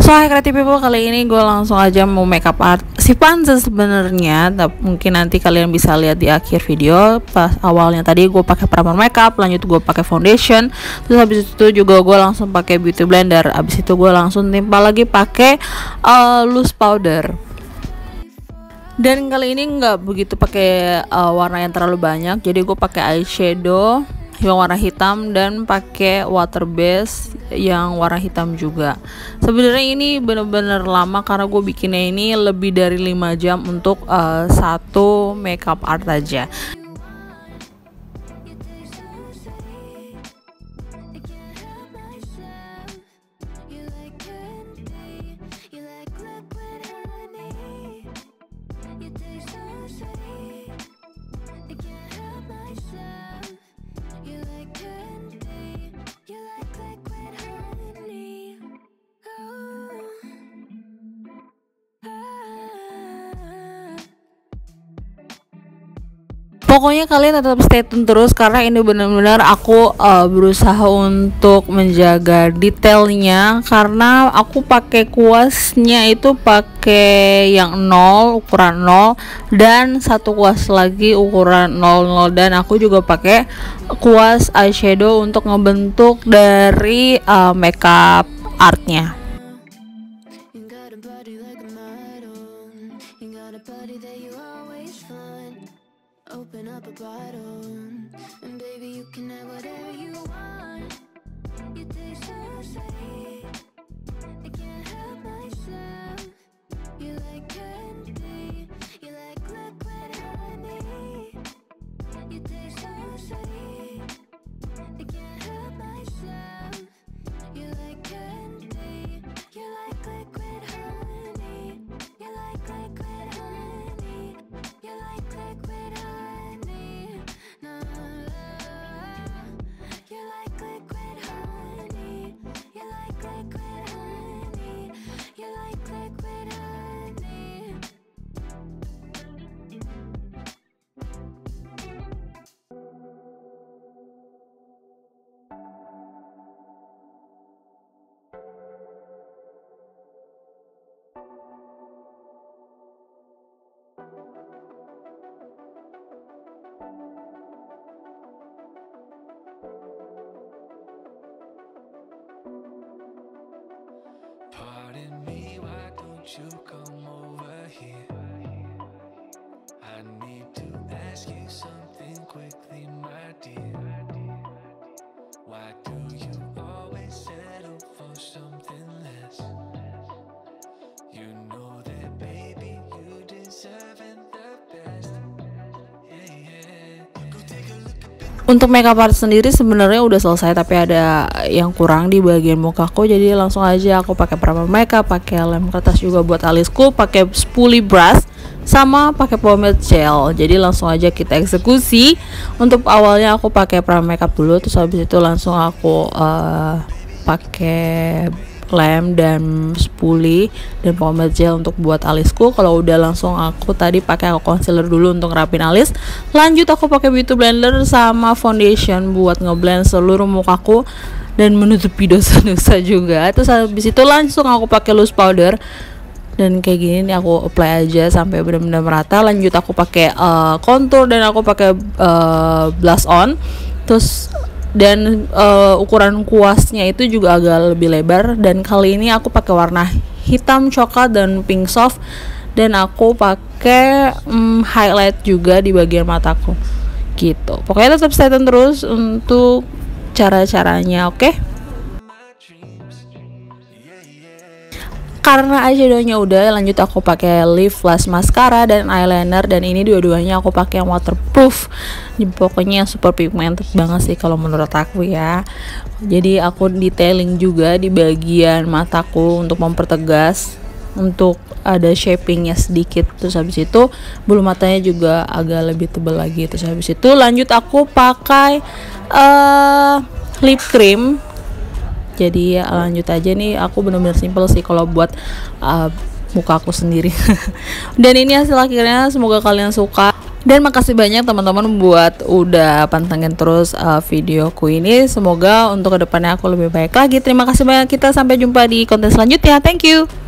So hi creative people, kali ini gue langsung aja mau makeup art si Panza sebenarnya. Mungkin nanti kalian bisa lihat di akhir video. Pas awalnya tadi gue pakai primer makeup, lanjut gue pakai foundation, terus habis itu juga gue langsung pakai beauty blender. Habis itu gue langsung timpa lagi pakai loose powder. Dan kali ini nggak begitu pakai warna yang terlalu banyak, jadi gue pakai eyeshadow yang warna hitam dan pakai water base yang warna hitam juga. Sebenarnya ini bener-bener lama karena gue bikinnya ini lebih dari 5 jam untuk satu makeup art aja. Pokoknya kalian tetap stay tune terus karena ini benar-benar aku berusaha untuk menjaga detailnya, karena aku pakai kuasnya itu pakai yang 0, ukuran 0, dan satu kuas lagi ukuran 00, dan aku juga pakai kuas eyeshadow untuk ngebentuk dari makeup artnya. Open up a bottle, and baby you can have whatever you want. You taste so sweet, I can't help myself. You like candy, you like liquid honey. You taste so sweet, I can't help myself. You like candy, you like liquid honey. You like liquid honey, you like liquid honey. Pardon me, why don't you come over here? I need to ask you something quickly, my dear. Why do you always settle for something less? You know that baby, you deserve the best. Yeah, yeah. Go take a look at Untuk makeup art sendiri sebenarnya udah selesai, tapi ada yang kurang di bagian mukaku, jadi langsung aja aku pakai primer makeup, pakai lem kertas juga buat alisku, pakai spoolie brush, sama pakai pomade gel. Jadi langsung aja kita eksekusi. Untuk awalnya aku pakai primer makeup dulu, terus habis itu langsung aku pakai lem dan spoolie dan pomade gel untuk buat alisku. Kalau udah langsung aku tadi pakai concealer dulu untuk ngerapin alis. Lanjut aku pakai beauty blender sama foundation buat ngeblend seluruh mukaku dan menutupi dosa-dosa juga. Terus habis itu langsung aku pakai loose powder dan kayak gini nih aku apply aja sampai benar-benar merata. Lanjut aku pakai contour dan aku pakai blush on. Terus dan ukuran kuasnya itu juga agak lebih lebar, dan kali ini aku pakai warna hitam coklat dan pink soft, dan aku pakai highlight juga di bagian mataku gitu. Pokoknya tetap stay tune terus untuk cara-caranya, oke? Karena eyeshadownya udah, lanjut aku pakai lip flash mascara dan eyeliner, dan ini dua-duanya aku pakai yang waterproof. Pokoknya super pigmented banget sih kalau menurut aku ya. Jadi aku detailing juga di bagian mataku untuk mempertegas, untuk ada shapingnya sedikit. Terus habis itu bulu matanya juga agak lebih tebal lagi. Terus habis itu lanjut aku pakai lip cream. Jadi ya lanjut aja nih, aku bener-bener simple sih kalau buat muka aku sendiri. Dan ini hasil akhirnya, semoga kalian suka. Dan makasih banyak teman-teman buat udah pantengin terus videoku ini. Semoga untuk kedepannya aku lebih baik lagi. Terima kasih banyak, kita sampai jumpa di konten selanjutnya. Thank you.